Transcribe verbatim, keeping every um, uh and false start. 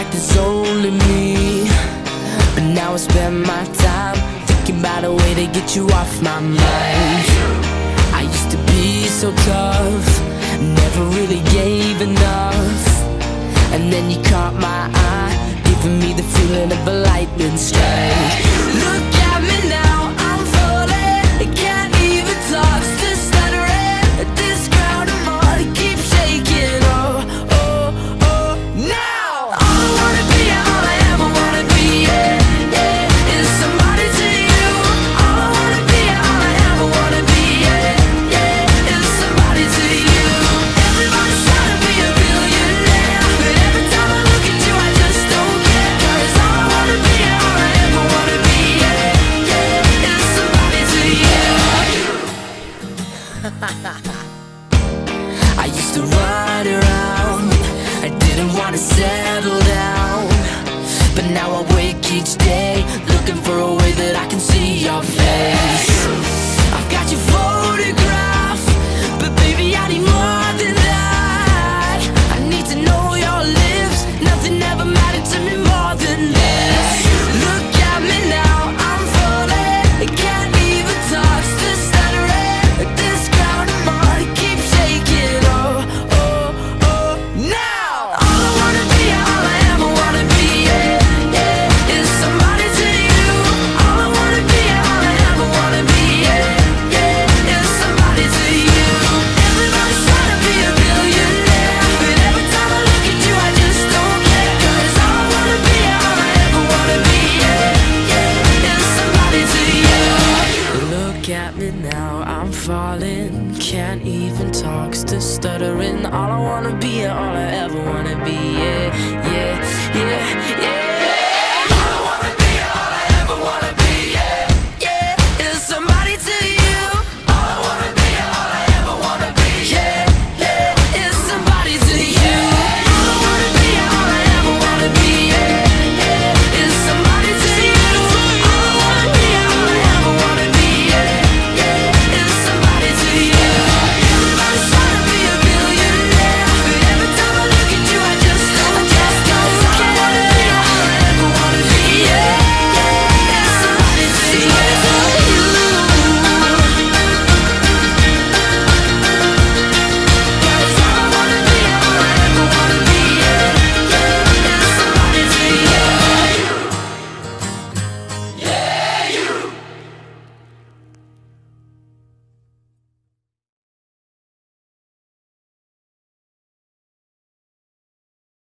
like there's only me. But now I spend my time thinking about a way to get you off my mind. I used to be so tough, never really gave enough. And then you caught my eye, giving me the feeling of a lightning strike. Look at me now, I'm falling, can't even talk, still stuttering. This ground of mud keeps shaking. Oh, oh, oh, now all I wanna be, all I ever wanna be, yeah, yeah, is somebody to you. All I wanna be, all I ever wanna be, yeah, yeah, is somebody to you. Everybody's trying to be a billionaire, but every time I look at you I just don't care. 'Cause all I wanna be, all I ever wanna be, yeah, yeah, is somebody to you. I used to run around, I didn't want to settle down. But now I wake each day, looking for a way that I can see your face. I've got your photograph, but baby I need more than that. I need to know your lips, nothing ever mattered to me more than this. Look at me now, I'm falling, can't even talk, still stuttering. This ground of mud keeps shaking. Oh, oh, oh, now all I wanna be, all I ever wanna be, yeah, yeah, is somebody to you. All I wanna be, all I ever wanna be, yeah, yeah, is somebody to you. Everybody's trying to be a billionaire, but every time I look at you I just don't care. 'Cause all I wanna be, all I ever wanna be, yeah, yeah, is somebody to you. Look at me now, I'm falling, can't even talk, still stuttering. All I wanna be, all I ever wanna be, yeah,